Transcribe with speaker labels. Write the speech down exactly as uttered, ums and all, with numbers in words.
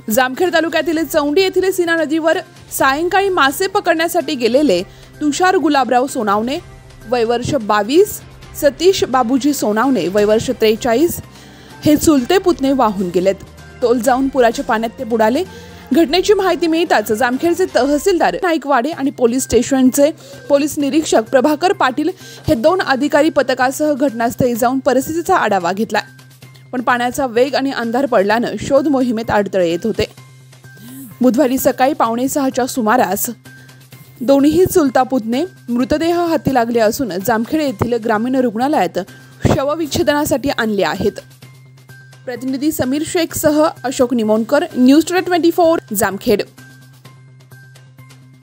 Speaker 1: जामखेड तालुक्यातील चौंडी येथील सीना नदीवर सायंकाळी मासे पकडण्यासाठी गेलेले तुषार गुलाबराव सोनावणे वय वर्ष बावीस, सतीश बाबूजी सोनावणे वय वर्ष त्रेचाळीस हे चुलते पुतणे वाहून गेलेत। तोल जाऊन पुराच्या पाण्यात ते बुडाले। घटनेची माहिती मिळताच जामखेडचे तहसीलदार नाईकवाडे आणि पोलीस स्टेशनचे पोलीस निरीक्षक प्रभाकर पाटील हे दोन अधिकारी पथकासह घटनास्थळी जाऊन परिस्थितीचा आढावा घेतला। पण पाण्याचा वेग आणि अंधार पडल्याने शोध मोहिमेत अडथळे येत होते। बुधवारी सकाळी पावणे सहाच्या सुमारास दोन्ही चुलता पुतणे मृतदेह हाती लागले असून जामखेड येथील ग्रामीण रुग्णालयात शवविच्छेदनासाठी आणले आहेत। प्रतिनिधी समीर शेख सह Ashok Nimonkar, news twenty four Jamkhed.